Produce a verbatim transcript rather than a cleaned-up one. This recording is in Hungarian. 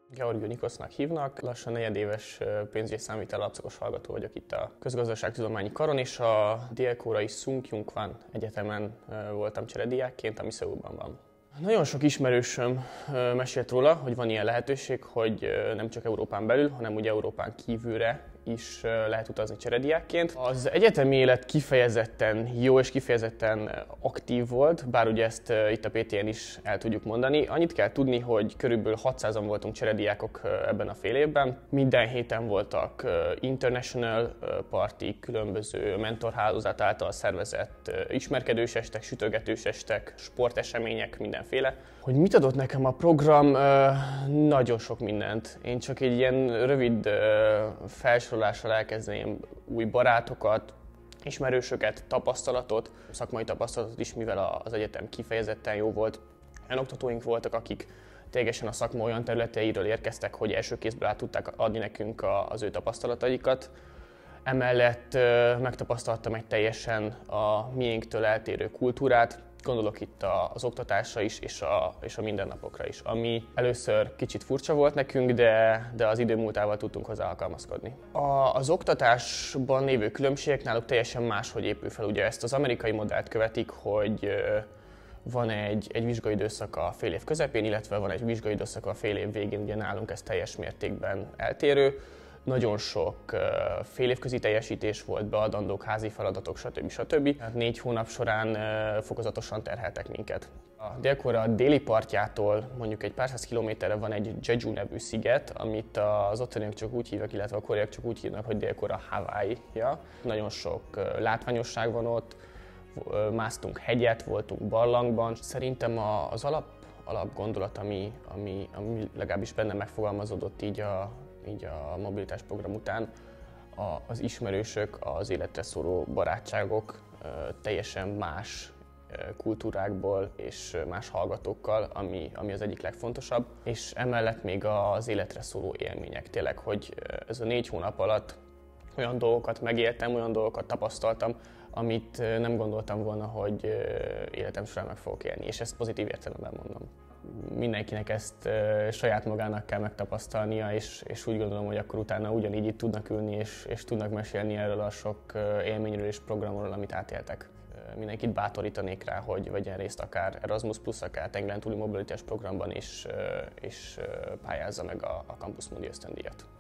Georgiou Nikosznak hívnak, lassan negyedéves pénzügyi számvitel alapszakos hallgató vagyok itt a Közgazdaságtudományi Karon, és a dél-koreai Sungkyunkwan Kwan Egyetemen voltam cserediákként, ami Szöulban van. Nagyon sok ismerősöm mesélt róla, hogy van ilyen lehetőség, hogy nem csak Európán belül, hanem ugye Európán kívülre is lehet utazni cserediákként. Az egyetemi élet kifejezetten jó és kifejezetten aktív volt, bár ugye ezt itt a pé té en is el tudjuk mondani. Annyit kell tudni, hogy körülbelül hatszázan voltunk cserediákok ebben a fél évben. Minden héten voltak international partik, különböző mentorhálózat által szervezett ismerkedős estek, sütögetős estek, sportesemények, mindenféle. Hogy mit adott nekem a program? Nagyon sok mindent. Én csak egy ilyen rövid felsorolással elkezdeném új barátokat, ismerősöket, tapasztalatot, szakmai tapasztalatot is, mivel az egyetem kifejezetten jó volt. Olyan oktatóink voltak, akik ténylegesen a szakma olyan területeiről érkeztek, hogy első kézből át tudták adni nekünk az ő tapasztalataikat. Emellett megtapasztaltam egy teljesen a miénktől eltérő kultúrát, gondolok itt az oktatásra is, és a, és a mindennapokra is, ami először kicsit furcsa volt nekünk, de, de az idő múltával tudtunk hozzá alkalmazkodni. A, az oktatásban lévő különbségek náluk teljesen máshogy épül fel. Ugye ezt az amerikai modellt követik, hogy van egy, egy vizsgai időszak a fél év közepén, illetve van egy vizsgai időszak a fél év végén, ugye nálunk ez teljes mértékben eltérő. Nagyon sok uh, félévközi teljesítés volt, beadandók, házi feladatok, stb. stb. Hát négy hónap során uh, fokozatosan terheltek minket. A Dél-Korea déli partjától mondjuk egy pár száz kilométerre van egy Jeju nevű sziget, amit az ottaniak csak úgy hívnak, illetve a koreaiak csak úgy hívnak, hogy Dél-Korea Hawaii-ja. Nagyon sok uh, látványosság van ott, uh, másztunk hegyet, voltunk barlangban. Szerintem az alap, alap gondolat, ami, ami, ami legalábbis bennem megfogalmazódott így a így a mobilitás program után, az ismerősök, az életre szóló barátságok teljesen más kultúrákból és más hallgatókkal, ami, ami az egyik legfontosabb. És emellett még az életre szóló élmények. Tényleg, hogy ez a négy hónap alatt olyan dolgokat megéltem, olyan dolgokat tapasztaltam, amit nem gondoltam volna, hogy életem során meg fogok élni, és ezt pozitív értelemben mondom. Mindenkinek ezt uh, saját magának kell megtapasztalnia, és, és úgy gondolom, hogy akkor utána ugyanígy itt tudnak ülni, és, és tudnak mesélni erről a sok uh, élményről és programról, amit átéltek. Uh, mindenkit bátorítanék rá, hogy vegyen részt akár Erasmus Plus, akár tengeren túli mobilitás programban, és, uh, és uh, pályázza meg a, a Campus Mundi ösztöndíjat.